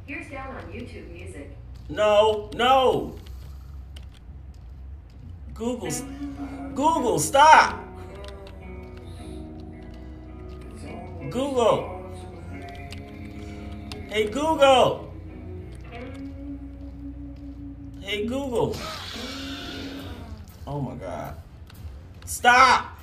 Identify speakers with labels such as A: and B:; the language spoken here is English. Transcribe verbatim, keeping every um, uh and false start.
A: Here's down on YouTube Music.
B: No, no. Google, Google, stop. Google. Hey, Google. Hey, Google. Oh my God. Stop.